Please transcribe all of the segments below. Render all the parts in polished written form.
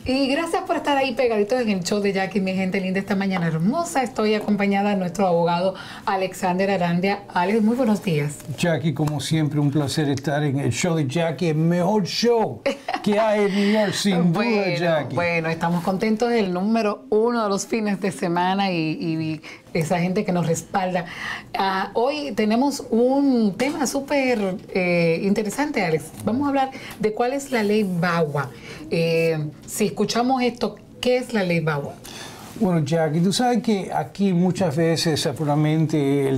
Y gracias por estar ahí pegaditos en el show de Jackie, mi gente linda, esta mañana hermosa. Estoy acompañada de nuestro abogado Alexander Arandia. Alex, muy buenos días. Jackie, como siempre, un placer estar en el show de Jackie, el mejor show que hay en New York, sin duda, Jackie. Bueno, estamos contentos del número 1 de los fines de semana y esa gente que nos respalda. Hoy tenemos un tema súper interesante, Alex. Vamos a hablar de cuál es la ley VAWA. Si escuchamos esto, ¿qué es la ley VAWA? Bueno, Jackie, tú sabes que aquí muchas veces, desafortunadamente,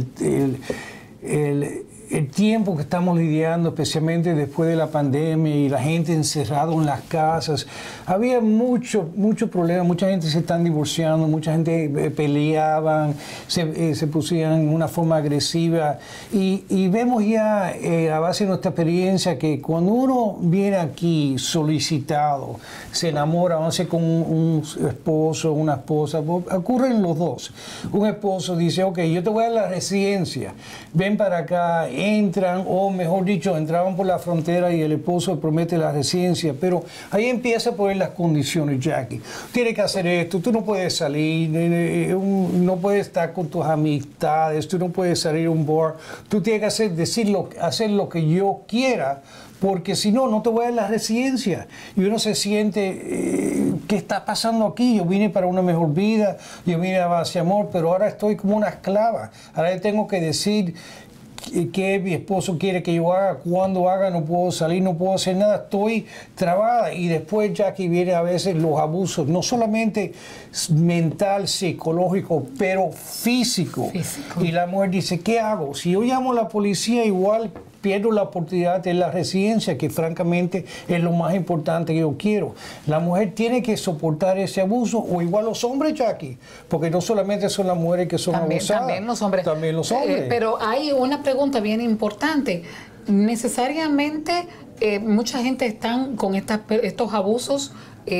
el tiempo que estamos lidiando, especialmente después de la pandemia y la gente encerrada en las casas, había mucho problema, mucha gente se están divorciando, mucha gente peleaban, se pusían en una forma agresiva y vemos ya a base de nuestra experiencia que cuando uno viene aquí solicitado, se enamora, vamos a decir, con un esposo, una esposa, ocurren los dos. Un esposo dice, ok, yo te voy a dar la residencia, ven para acá, entran, o mejor dicho, entraban por la frontera y el esposo promete la residencia, pero ahí empieza a poner las condiciones, Jackie. Tienes que hacer esto, tú no puedes salir, no puedes estar con tus amistades, tú no puedes salir a un bar, tú tienes que hacer lo que yo quiera, porque si no, no te voy a dar la residencia. Y uno se siente, ¿qué está pasando aquí? Yo vine para una mejor vida, yo vine a base de amor, pero ahora estoy como una esclava. Ahora tengo que decir qué mi esposo quiere que yo haga, cuándo haga, no puedo salir, no puedo hacer nada, estoy trabada. Y después ya que viene a veces los abusos, no solamente mental, psicológico, pero físico. Y la mujer dice, ¿qué hago? Si yo llamo a la policía, igual pierdo la oportunidad de la residencia, que francamente es lo más importante que yo quiero. La mujer tiene que soportar ese abuso, o igual los hombres, Jackie, porque no solamente son las mujeres que son abusadas. También los hombres. También los hombres. Pero hay una pregunta bien importante. Necesariamente mucha gente están con estos abusos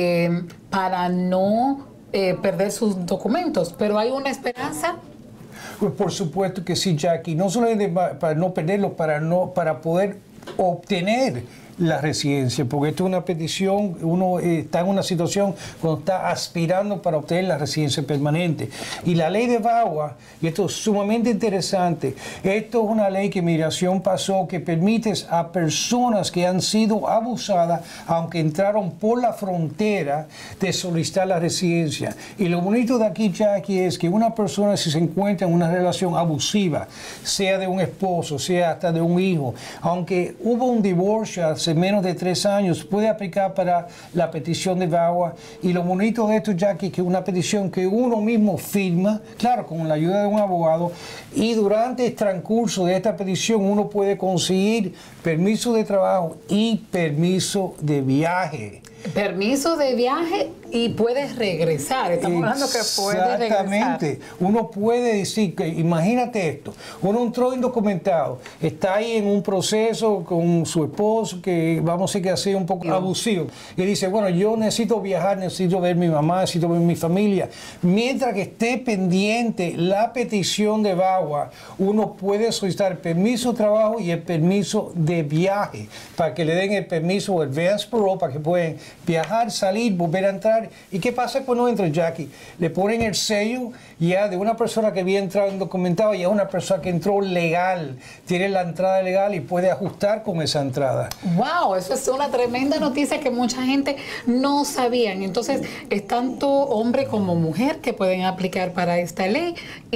para no perder sus documentos, pero hay una esperanza. Pues por supuesto que sí, Jackie. No solamente para no perderlo, para poder obtener la residencia, porque esto es una petición, uno está en una situación cuando está aspirando para obtener la residencia permanente. Y la ley de VAWA, y esto es sumamente interesante, esto es una ley que Migración pasó que permite a personas que han sido abusadas, aunque entraron por la frontera, de solicitar la residencia. Y lo bonito de aquí, Jackie, es que una persona, si se encuentra en una relación abusiva, sea de un esposo, sea hasta de un hijo, aunque hubo un divorcio hace menos de 3 años, puede aplicar para la petición de VAWA. Y lo bonito de esto, Jackie, que es una petición que uno mismo firma, claro, con la ayuda de un abogado, y durante el transcurso de esta petición uno puede conseguir permiso de trabajo y permiso de viaje. Permiso de viaje y puedes regresar. Estamos hablando que puedes regresar. Exactamente. Uno puede decir que, imagínate esto, uno entró indocumentado, está ahí en un proceso con su esposo que vamos a decir que ha sido un poco abusivo, y dice, bueno, yo necesito viajar, necesito ver a mi mamá, necesito ver a mi familia. Mientras que esté pendiente la petición de VAWA, uno puede solicitar el permiso de trabajo y el permiso de viaje, para que le den el permiso o el advance parole, para que puedan viajar, salir, volver a entrar. ¿Y qué pasa cuando entra, Jackie? Le ponen el sello ya de una persona que había entrado indocumentada, y a una persona que entró legal, tiene la entrada legal y puede ajustar con esa entrada. ¡Wow! Eso es una tremenda noticia que mucha gente no sabían. Entonces, es tanto hombre como mujer que pueden aplicar para esta ley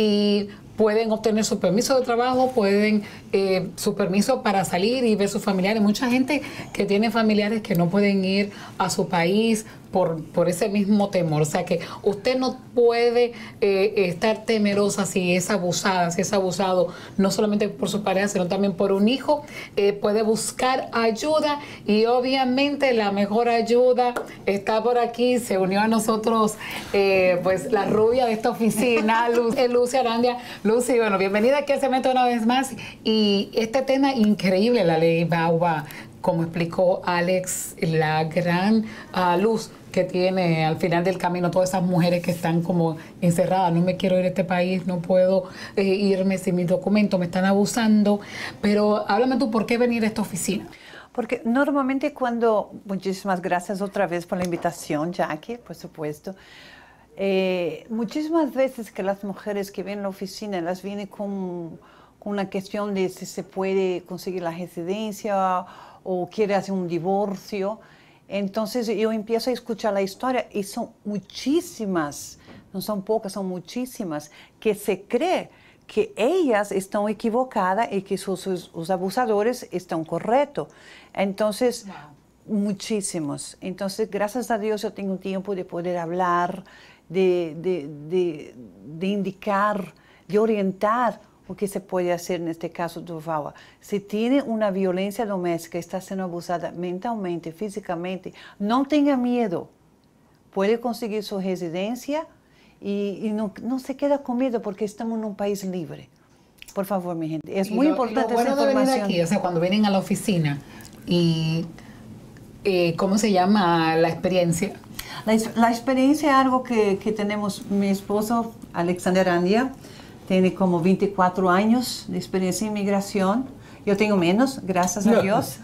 y pueden obtener su permiso de trabajo, pueden su permiso para salir y ver sus familiares. Mucha gente que tiene familiares que no pueden ir a su país por ese mismo temor. O sea que usted no puede estar temerosa si es abusada, si es abusado, no solamente por su pareja, sino también por un hijo. Puede buscar ayuda, y obviamente la mejor ayuda está por aquí. Se unió a nosotros pues la rubia de esta oficina, Lucy Arandia. Lucy, bueno, bienvenida aquí al segmento una vez más. Y este tema increíble, la ley VAWA, como explicó Alex, la gran luz que tiene al final del camino todas esas mujeres que están como encerradas. No me quiero ir a este país, no puedo irme sin mis documentos, me están abusando. Pero háblame tú, ¿por qué venir a esta oficina? Porque normalmente cuando, muchísimas gracias otra vez por la invitación, Jackie, por supuesto. Muchísimas veces que las mujeres que vienen a la oficina, las vienen con una cuestión de si se puede conseguir la residencia o quiere hacer un divorcio. Entonces yo empiezo a escuchar la historia y son muchísimas, no son pocas, son muchísimas, que se cree que ellas están equivocadas y que os abusadores están correctos. Entonces, muchísimos. Entonces, gracias a Dios yo tengo tiempo de poder hablar, de indicar, de orientar o que se puede hacer en este caso de Vawa. Si tiene una violencia doméstica, está siendo abusada mentalmente, físicamente, no tenga miedo. Puede conseguir su residencia y no se queda con miedo porque estamos en un país libre. Por favor, mi gente, es muy importante lo bueno esa de venir información. aquí, o sea, cuando vienen a la oficina y ¿cómo se llama la experiencia? La experiencia es algo que tenemos, mi esposo, Alexander Andia, tiene como 24 años de experiencia en inmigración. Yo tengo menos, gracias a Dios.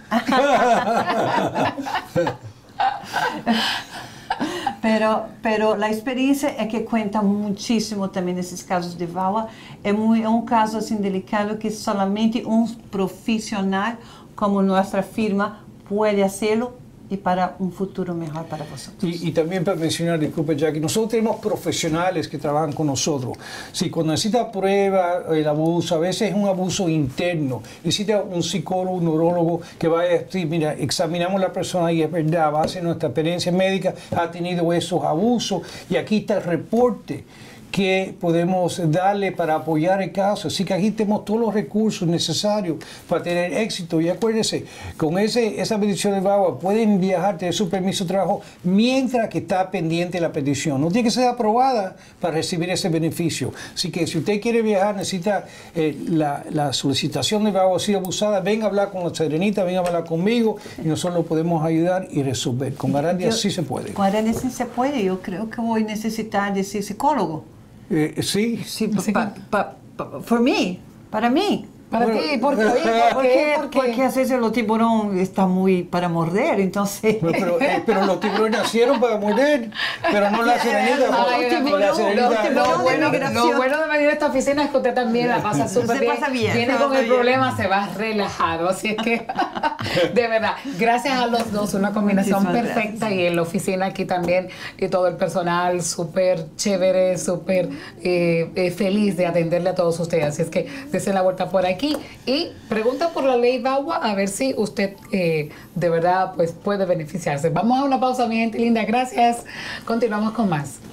Pero la experiencia es que cuenta muchísimo también esos casos de Vawa. Es un caso así delicado que solamente un profesional como nuestra firma puede hacerlo y para un futuro mejor para vosotros. Y también para mencionar, disculpe Jackie, nosotros tenemos profesionales que trabajan con nosotros. Si cuando necesita prueba el abuso, a veces es un abuso interno, necesita un psicólogo, un neurólogo que vaya a decir, mira, examinamos a la persona y es verdad, a base de nuestra experiencia médica, ha tenido esos abusos y aquí está el reporte que podemos darle para apoyar el caso. Así que aquí tenemos todos los recursos necesarios para tener éxito. Y acuérdense, con esa petición de Vawa pueden viajar, tener su permiso de trabajo mientras que está pendiente la petición. No tiene que ser aprobada para recibir ese beneficio. Así que si usted quiere viajar, necesita la solicitación de Vawa ha sido abusada, venga a hablar con la Serenita, venga a hablar conmigo y nosotros lo podemos ayudar y resolver. Con Garandia sí se puede. Con Garandia sí se puede. Yo creo que voy a necesitar de ser psicólogo. Sí. Sí, para mí. Para ti, ¿por qué? Porque a veces los tiburones están muy para morder, entonces... Pero los tiburones nacieron para morder, pero no la Serenita. Lo bueno de venir a esta oficina es que usted también la pasa súper bien. Viene con el problema, se va relajado. Así es que, de verdad, gracias a los dos, una combinación perfecta. Y en la oficina aquí también, y todo el personal súper chévere, súper feliz de atenderle a todos ustedes. Así es que dése la vuelta por aquí y pregunta por la ley Vawa a ver si usted de verdad pues puede beneficiarse. Vamos a una pausa, mi gente linda. Gracias. Continuamos con más.